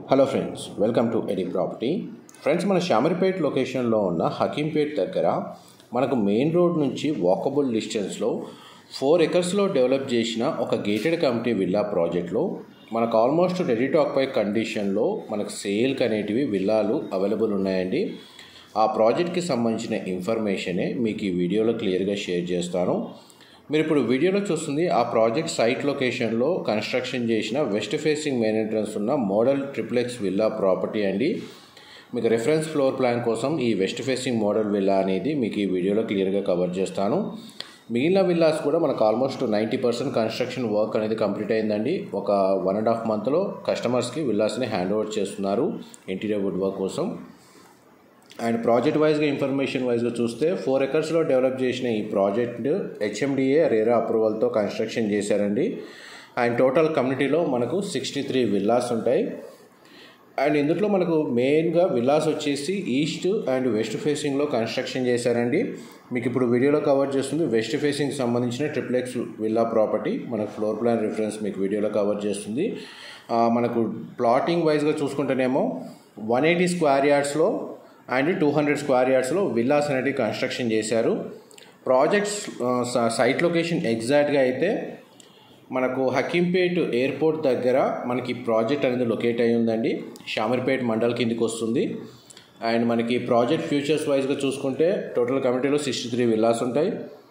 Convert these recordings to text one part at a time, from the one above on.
Hello friends, welcome to AD property. Friends, మన షామీర్పేట్ లొకేషన్లో ఉన్న హకీంపేట్ దగ్గర మనకు మెయిన్ రోడ్ నుంచి వాకబుల్ డిస్టెన్స్లో 4 ఎకర్స్లో డెవలప్ చేసిన ఒక గేటెడ్ కమ్యూనిటీ విల్లా ప్రాజెక్ట్లో మనకు ఆల్మోస్ట్ రెడీ టు ఆక్యుపై కండిషన్లో మనకు సేల్కి అనేటివి విల్లాలు అవైలబుల్ ఉన్నాయండి. ఆ ప్రాజెక్ట్కి సంబంధించిన ఇన్ఫర్మేషనే మీకు ఈ వీడియోలో క్లియర్గా షేర్ చేస్తాను. మీరు ఇప్పుడు వీడియోలో చూస్తుంది ఆ ప్రాజెక్ట్ సైట్ లొకేషన్లో కన్స్ట్రక్షన్ చేసిన వెస్ట్ ఫేసింగ్ మెయిన్ ఎంట్రన్స్ ఉన్న మోడల్ ట్రిప్లెక్స్ విల్లా ప్రాపర్టీ అండి. మీకు రిఫరెన్స్ ఫ్లోర్ ప్లాన్ కోసం ఈ వెస్ట్ ఫేసింగ్ మోడల్ విల్లా అనేది మీకు ఈ వీడియోలో క్లియర్గా కవర్ చేస్తాను. మిగిలిన విల్లాస్ కూడా మనకు ఆల్మోస్ట్ 90% కన్స్ట్రక్షన్ వర్క్ అనేది కంప్లీట్ అయిందండి. ఒక 1.5 మంత్లో కస్టమర్స్కి విల్లాస్ని హ్యాండ్ ఓవర్ చేస్తున్నారు ఇంటీరియర్ వుడ్ వర్క్ కోసం. అండ్ ప్రాజెక్ట్ వైజ్గా ఇన్ఫర్మేషన్ వైజ్గా చూస్తే 4 ఎకర్స్లో డెవలప్ చేసిన ఈ ప్రాజెక్ట్ హెచ్ఎండిఏ రేరా అప్రూవల్తో కన్స్ట్రక్షన్ చేశారండి. అండ్ టోటల్ కమ్యూనిటీలో మనకు 63 విల్లాస్ ఉంటాయి. అండ్ ఇందులో మనకు మెయిన్గా విల్లాస్ వచ్చేసి ఈస్ట్ అండ్ వెస్ట్ ఫేసింగ్లో కన్స్ట్రక్షన్ చేశారండి. మీకు ఇప్పుడు వీడియోలో కవర్ చేస్తుంది వెస్ట్ ఫేసింగ్ సంబంధించిన ట్రిప్లెక్స్ విల్లా ప్రాపర్టీ. మనకు ఫ్లోర్ ప్లాన్ రిఫరెన్స్ మీకు వీడియోలో కవర్ చేస్తుంది. మనకు ప్లాటింగ్ వైజ్గా చూసుకుంటేనేమో 180 స్క్వేర్ యార్డ్స్లో అండ్ 200 స్క్వేర్ యార్డ్స్లో విల్లాస్ అనేవి కన్స్ట్రక్షన్ చేశారు. ప్రాజెక్ట్స్ సైట్ లొకేషన్ ఎగ్జాక్ట్గా అయితే మనకు హకీంపేట్ ఎయిర్పోర్ట్ దగ్గర మనకి ప్రాజెక్ట్ అనేది లొకేట్ అయి ఉందండి. షామీర్పేట్ మండల్ కిందికి వస్తుంది. అండ్ మనకి ప్రాజెక్ట్ ఫ్యూచర్స్ వైజ్గా చూసుకుంటే టోటల్ కమ్యూనిటీలో 63 విల్లాస్ ఉంటాయి.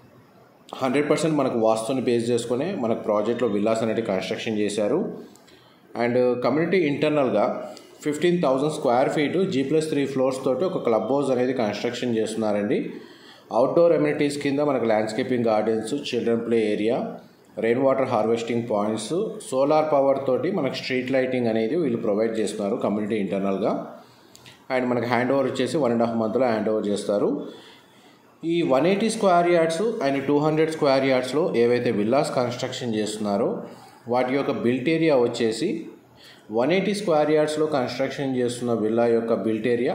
100% మనకు వాస్తుని బేస్ చేసుకునే మనకు ప్రాజెక్ట్లో విల్లాస్ అనేవి కన్స్ట్రక్షన్ చేశారు. అండ్ కమ్యూనిటీ ఇంటర్నల్గా 15,000 స్క్వేర్ ఫీటు G+3 ఫ్లోర్స్ తోటి ఒక క్లబ్ హౌస్ అనేది కన్స్ట్రక్షన్ చేస్తున్నారండి. అవుట్డోర్ ఎమ్యూనిటీస్ కింద మనకు landscaping gardens, children play area, rain water harvesting points, solar power తోటి మనకు స్ట్రీట్ లైటింగ్ అనేది వీళ్ళు ప్రొవైడ్ చేస్తున్నారు కమ్యూనిటీ ఇంటర్నల్గా. అండ్ మనకు హ్యాండ్ ఓవర్ వచ్చేసి 1.5 మంత్లో హ్యాండ్ ఓవర్ చేస్తారు. ఈ 180 స్క్వేర్ యార్డ్స్ అండ్ 200 స్క్వేర్ యార్డ్స్లో ఏవైతే విల్లాస్ కన్స్ట్రక్షన్ చేస్తున్నారో వాటి యొక్క బిల్ట్ ఏరియా వచ్చేసి 180 స్క్వేర్ యార్డ్స్లో కన్స్ట్రక్షన్ చేస్తున్న విల్లా యొక్క బిల్ట్ ఏరియా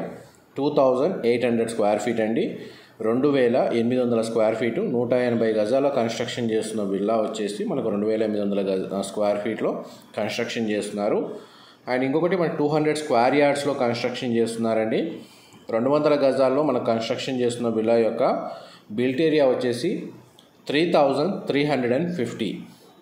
2800 స్క్వేర్ ఫీట్ అండి. 2800 స్క్వేర్ ఫీటు 180 గజాల కన్స్ట్రక్షన్ చేస్తున్న విల్లా వచ్చేసి మనకు 2800 స్క్వేర్ ఫీట్లో కన్స్ట్రక్షన్ చేస్తున్నారు. అండ్ ఇంకొకటి మన 200 స్క్వేర్ యార్డ్స్లో కన్స్ట్రక్షన్ చేస్తున్నారండి. 200 గజాల్లో మనకు కన్స్ట్రక్షన్ చేస్తున్న విల్లా యొక్క బిల్ట్ ఏరియా వచ్చేసి 3350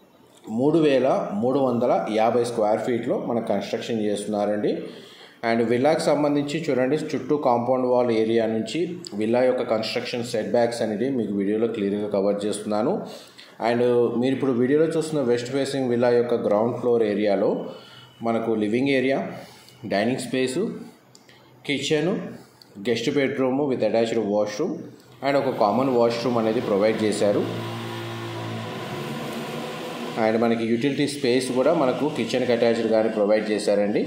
3350 స్క్వేర్ ఫీట్లో మన కన్స్ట్రక్షన్ చేస్తున్నారండి. అండ్ విల్లాకి సంబంధించి చూడండి, చుట్టూ కాంపౌండ్ వాల్ ఏరియా నుంచి విల్లా యొక్క కన్స్ట్రక్షన్ సెట్ బ్యాక్స్ అనేది మీకు వీడియోలో క్లియర్గా కవర్ చేస్తున్నాను. అండ్ మీరు ఇప్పుడు వీడియోలో చూస్తున్న వెస్ట్ ఫేసింగ్ విల్లా యొక్క గ్రౌండ్ ఫ్లోర్ ఏరియాలో మనకు living area, dining space, kitchen, guest bedroom with attached washroom and ఒక కామన్ వాష్రూమ్ అనేది ప్రొవైడ్ చేశారు. అండ్ మనకి యూటిలిటీ స్పేస్ కూడా మనకు కిచెన్కి అటాచ్డ్ కానీ ప్రొవైడ్ చేశారండి.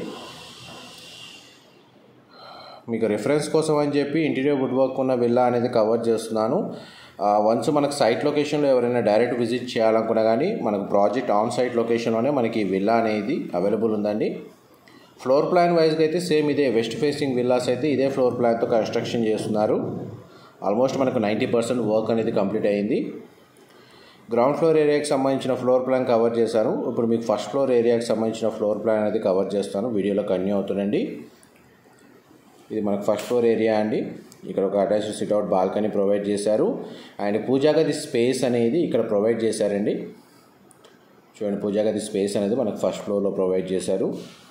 మీకు రిఫరెన్స్ కోసం అని చెప్పి ఇంటీరియర్ వుడ్ వర్క్ ఉన్న విల్లా అనేది కవర్ చేస్తున్నాను. వన్స్ మనకు సైట్ లొకేషన్లో ఎవరైనా డైరెక్ట్ విజిట్ చేయాలనుకున్నా కానీ మనకు ప్రాజెక్ట్ ఆన్ సైట్ లొకేషన్లోనే మనకి ఈ విల్లా అనేది అవైలబుల్ ఉందండి. ఫ్లోర్ ప్లాన్ వైజ్గా అయితే సేమ్ ఇదే వెస్ట్ ఫేసింగ్ విల్లాస్ అయితే ఇదే ఫ్లోర్ ప్లాన్తో కన్స్ట్రక్షన్ చేస్తున్నారు. ఆల్మోస్ట్ మనకు 90% వర్క్ అనేది కంప్లీట్ అయ్యింది. గ్రౌండ్ ఫ్లోర్ ఏరియాకి సంబంధించిన ఫ్లోర్ ప్లాన్ కవర్ చేశాను. ఇప్పుడు మీకు ఫస్ట్ ఫ్లోర్ ఏరియాకి సంబంధించిన ఫ్లోర్ ప్లాన్ అనేది కవర్ చేస్తాను. వీడియోలో కంటిన్యూ అవుతుందండి. ఇది మనకు ఫస్ట్ ఫ్లోర్ ఏరియా అండి. ఇక్కడ ఒక అటాచ్డ్ సిట్అవుట్ బాల్కనీ ప్రొవైడ్ చేశారు. అండ్ పూజాగది స్పేస్ అనేది ఇక్కడ ప్రొవైడ్ చేశారండి. చూడండి, పూజాగది స్పేస్ అనేది మనకు ఫస్ట్ ఫ్లోర్లో ప్రొవైడ్ చేశారు.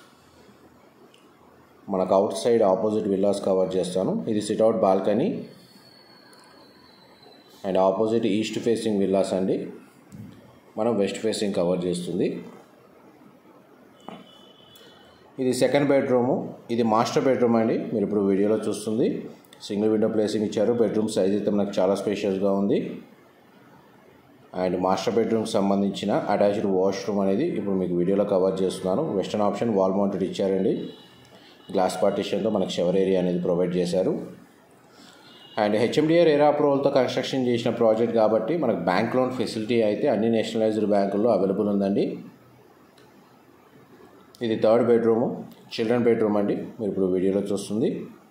మనకు outside opposite villas cover చేస్తాను. ఇది sit out balcony and opposite east facing villas అండి. మనం వెస్ట్ ఫేసింగ్ కవర్ చేస్తుంది. ఇది సెకండ్ బెడ్రూము, ఇది మాస్టర్ బెడ్రూమ్ అండి. మీరు ఇప్పుడు వీడియోలో చూస్తుంది సింగిల్ విండో ప్లేసింగ్ ఇచ్చారు. బెడ్రూమ్ సైజ్ అయితే మనకు చాలా స్పేషియస్గా ఉంది. అండ్ మాస్టర్ బెడ్రూమ్కి సంబంధించిన అటాచ్డ్ వాష్రూమ్ అనేది ఇప్పుడు మీకు వీడియోలో కవర్ చేస్తున్నాను. వెస్టర్న్ ఆప్షన్ వాల్ మౌంటెడ్ ఇచ్చారండి. గ్లాస్ పార్టీషన్తో మనకు షవర్ ఏరియా అనేది ప్రొవైడ్ చేశారు. అండ్ హెచ్ఎండిఏ రేరా అప్రూవల్తో కన్స్ట్రక్షన్ చేసిన ప్రాజెక్ట్ కాబట్టి మనకు బ్యాంక్ లోన్ ఫెసిలిటీ అయితే అన్ని నేషనలైజ్డ్ బ్యాంకుల్లో అవైలబుల్ ఉందండి. ఇది థర్డ్ బెడ్రూము, చిల్డ్రన్ బెడ్రూమ్ అండి. మీరు ఇప్పుడు వీడియోలో చూస్తుంది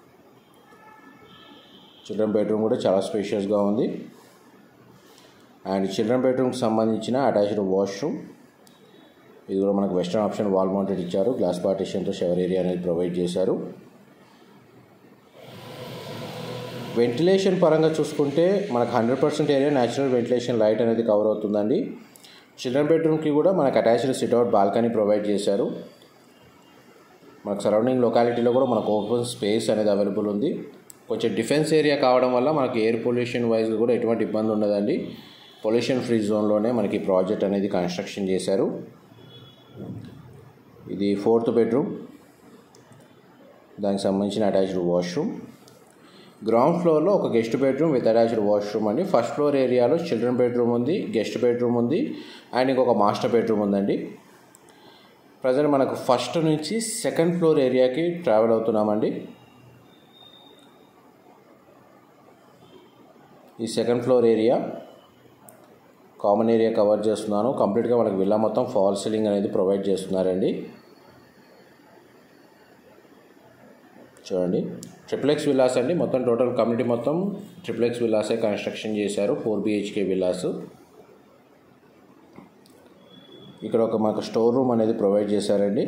చిల్డ్రన్ బెడ్రూమ్ కూడా చాలా స్పేషియస్గా ఉంది. అండ్ చిల్డ్రన్ బెడ్రూమ్కి సంబంధించిన అటాచ్డ్ వాష్రూమ్, ఇది కూడా మనకు వెస్టర్న్ ఆప్షన్ వాల్ మౌంటెడ్ ఇచ్చారు. గ్లాస్ పార్టిషన్తో షవర్ ఏరియా అనేది ప్రొవైడ్ చేశారు. వెంటిలేషన్ పరంగా చూసుకుంటే మనకు 100% ఏరియా న్యాచురల్ వెంటిలేషన్ లైట్ అనేది కవర్ అవుతుందండి. చిల్డ్రన్ బెడ్రూమ్కి కూడా మనకు అటాచ్డ్ సిట్అవుట్ బాల్కనీ ప్రొవైడ్ చేశారు. మనకు సరౌండింగ్ లొకాలిటీలో కూడా మనకు ఓపెన్ స్పేస్ అనేది అవైలబుల్ ఉంది. కొంచెం డిఫెన్స్ ఏరియా కావడం వల్ల మనకి ఎయిర్ పొల్యూషన్ వైజ్ కూడా ఎటువంటి ఇబ్బంది ఉండదండి. పొల్యూషన్ ఫ్రీ జోన్లోనే మనకి ప్రాజెక్ట్ అనేది కన్స్ట్రక్షన్ చేశారు. ఇది 4th బెడ్రూమ్, దానికి సంబంధించిన అటాచ్డ్ వాష్రూమ్. గ్రౌండ్ ఫ్లోర్లో ఒక guest bedroom with attached washroom అండి. ఫస్ట్ ఫ్లోర్ ఏరియాలో చిల్డ్రన్ బెడ్రూమ్ ఉంది, గెస్ట్ బెడ్రూమ్ ఉంది అండ్ ఇంకొక మాస్టర్ బెడ్రూమ్ ఉందండి. ప్రజెంట్ మనకు ఫస్ట్ నుంచి 2nd ఫ్లోర్ ఏరియాకి ట్రావెల్ అవుతున్నామండి. ఈ 2nd floor area common area cover చేస్తున్నాను. కంప్లీట్గా మనకు విల్లా మొత్తం ఫాల్ సీలింగ్ అనేది ప్రొవైడ్ చేస్తున్నారండి. చూడండి, ట్రిప్లెక్స్ విల్లాస్ అండి. మొత్తం టోటల్ కమ్యూనిటీ మొత్తం ట్రిప్లెక్స్ విల్లాసే కన్స్ట్రక్షన్ చేశారు. 4 BHK విల్లాస్. ఇక్కడ ఒక మాకు స్టోర్ రూమ్ అనేది ప్రొవైడ్ చేశారండి.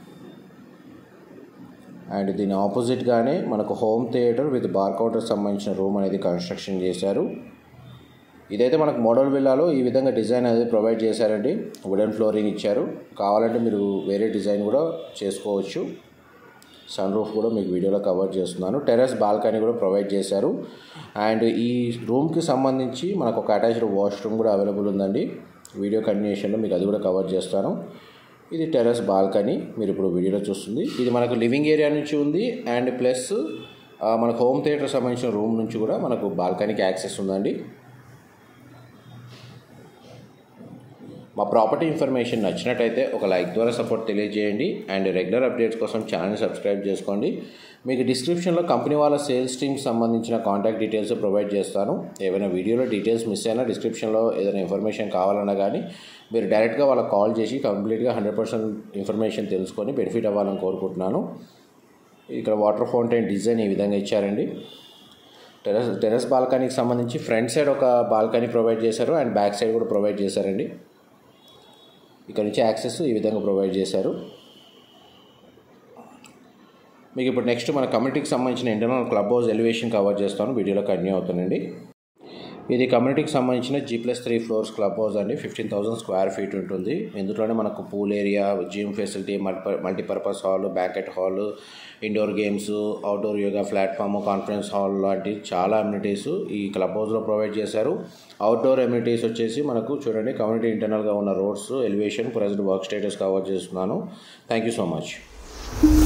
అండ్ దీని ఆపోజిట్గానే మనకు home theatre with bar counter సంబంధించిన రూమ్ అనేది కన్స్ట్రక్షన్ చేశారు. ఇదైతే మనకు మోడల్ విల్లాలో ఈ విధంగా డిజైన్ అనేది ప్రొవైడ్ చేశారండి. వుడెన్ ఫ్లోరింగ్ ఇచ్చారు. కావాలంటే మీరు వేరే డిజైన్ కూడా చేసుకోవచ్చు. సన్ రూఫ్ కూడా మీకు వీడియోలో కవర్ చేస్తున్నాను. టెర్రస్ బాల్కనీ కూడా ప్రొవైడ్ చేశారు. అండ్ ఈ రూమ్కి సంబంధించి మనకు ఒక అటాచ్డ్ వాష్రూమ్ కూడా అవైలబుల్ ఉందండి. వీడియో కంటిన్యూషన్లో మీకు అది కూడా కవర్ చేస్తాను. ఇది టెర్రస్ బాల్కనీ మీరు ఇప్పుడు వీడియోలో చూస్తుంది. ఇది మనకు లివింగ్ ఏరియా నుంచి ఉంది అండ్ ప్లస్ మనకు హోమ్ థియేటర్ సంబంధించిన రూమ్ నుంచి కూడా మనకు బాల్కనీకి యాక్సెస్ ఉందండి. మా ప్రాపర్టీ ఇన్ఫర్మేషన్ నచ్చినట్టయితే ఒక లైక్ ద్వారా సపోర్ట్ తెలియజేయండి అండ్ రెగ్యులర్ అప్డేట్స్ కోసం ఛానల్ని సబ్స్క్రైబ్ చేసుకోండి. మీకు డిస్క్రిప్షన్లో కంపెనీ వాళ్ళ సేల్స్ టీమ్కి సంబంధించిన కాంటాక్ట్ డీటెయిల్స్ ప్రొవైడ్ చేస్తాను. ఏమైనా వీడియోలో డీటెయిల్స్ మిస్ అయినా డిస్క్రిప్షన్లో ఏదైనా ఇన్ఫర్మేషన్ కావాలన్నా కానీ మీరు డైరెక్ట్గా వాళ్ళకి కాల్ చేసి కంప్లీట్గా 100% ఇన్ఫర్మేషన్ తెలుసుకొని బెనిఫిట్ అవ్వాలని కోరుకుంటున్నాను. ఇక్కడ వాటర్ ఫౌంటైన్ డిజైన్ ఈ విధంగా ఇచ్చారండి. టెర్రస్ బాల్కనీకి సంబంధించి ఫ్రంట్ సైడ్ ఒక బాల్కనీ ప్రొవైడ్ చేశారు అండ్ బ్యాక్ సైడ్ కూడా ప్రొవైడ్ చేశారండి. ఇక్కడ నుంచి యాక్సెస్ ఈ విధంగా ప్రొవైడ్ చేశారు. మీకు ఇప్పుడు నెక్స్ట్ మన కమ్యూనిటీకి సంబంధించిన internal club house elevation cover చేస్తాను. వీడియోలో కంటిన్యూ అవుతానండి. ఇది కమ్యూనిటీకి సంబంధించిన G+3 ఫ్లోర్స్ క్లబ్ హౌస్ అండి. 15,000 స్క్వేర్ ఫీట్ ఉంటుంది. ఇందులోనే మనకు pool area, gym facility, multipurpose hall, banquet hall, indoor games, outdoor yoga platform, conference hall లాంటి చాలా అమ్యూనిటీస్ ఈ క్లబ్ హౌస్లో ప్రొవైడ్ చేశారు. అవుట్డోర్ అమ్యూనిటీస్ వచ్చేసి మనకు చూడండి కమ్యూనిటీ ఇంటర్నల్గా ఉన్న roads, elevation, present work status cover చేస్తున్నాను. Thank you so much.